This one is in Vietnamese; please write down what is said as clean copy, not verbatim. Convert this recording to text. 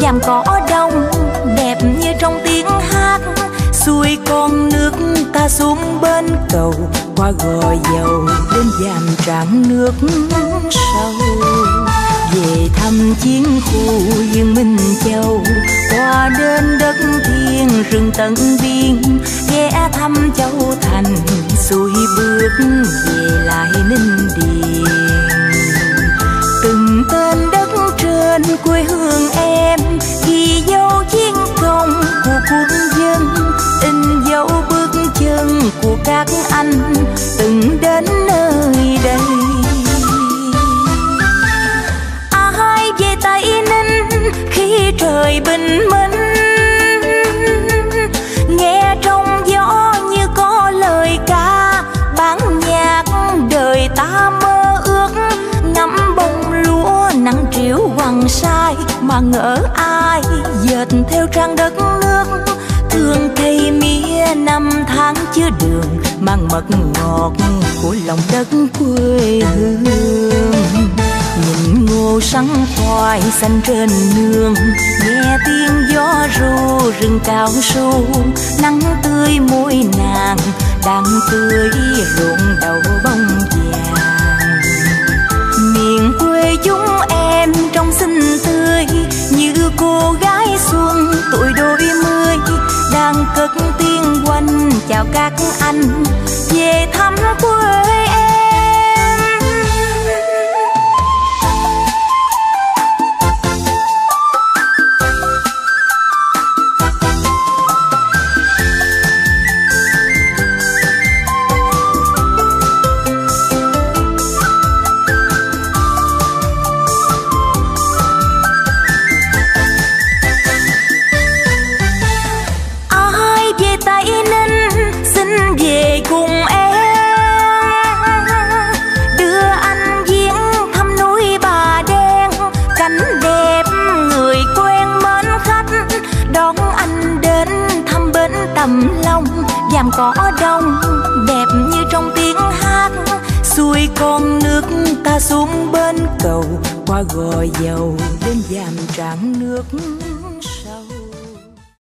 dàm cỏ đông đẹp như trong tiếng hát. Xuôi con nước ta xuống bên cầu, qua gò dầu đến dàm Trảng nước sâu. Về thăm chiến khu Dương Minh Châu, qua đến đất thiên rừng tận biên, ghé thăm Châu Thành xuôi bước về lại Ninh Điền. Từng tên đất trên quê hương em ghi dấu chiến công của quân dân, in dấu bước chân của các anh từng đến nơi đây. Ai về Tây Ninh khi trời bình minh, nghe trong gió như có lời ca bản nhạc đời ta mơ ước. Ngắm bông lúa nắng triểu Hoàng Sai mà ngỡ ai dệt theo trang đất nước. Thương cây mía năm tháng chứa đường, mang mật ngọt của lòng đất quê hương. Nhìn ngô sắn khoai xanh trên nương, nghe tiếng gió ru rừng cao su. Nắng tươi môi nàng đang tươi ruộng đầu bông vàng. Miền quê chúng em trong xinh tươi như cô gái xuân tuổi đôi mươi, đang cất tiếng quanh chào các anh về thăm quê em. Dàm cỏ đông đẹp như trong tiếng hát. Xuôi con nước ta xuống bên cầu, qua gò dầu đến dàm Trảng nước